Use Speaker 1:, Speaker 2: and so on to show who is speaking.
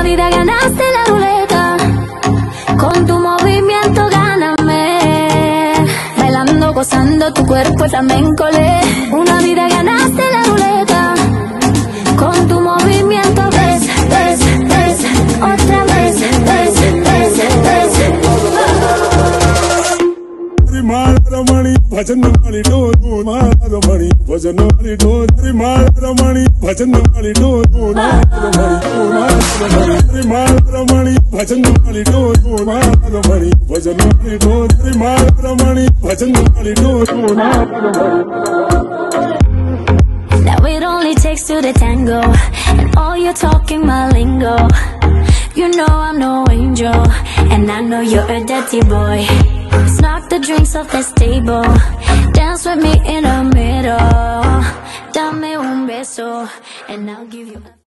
Speaker 1: vida ganaste la ruleta, con tu movimiento gáname. Bailando, gozando, tu cuerpo flamenco le. Una vida ganaste la ruleta, con tu movimiento ves, ves, ves, otra vez, ves, ves, ves.
Speaker 2: Ramaramani, bhajan wali do, Ramaramani, bhajan wali do, Ramaramani, bhajan wali do, Ramaramani, bhajan wali do, Ramaramani, bhajan wali do, Ramaramani, bhajan wali do.
Speaker 1: Now it only takes two to tango, and all you're talking my lingo. You know I'm no angel, and I know you're a dirty boy. Let's knock the drinks off this table, dance with me in the middle. Dame un beso, and I'll give you